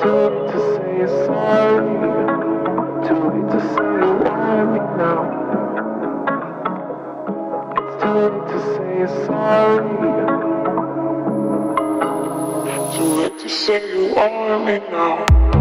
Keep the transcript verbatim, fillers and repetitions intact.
too late to say you're sorry. Too late to say you want me now. It's too late to say you're sorry. Too late to say you want me now.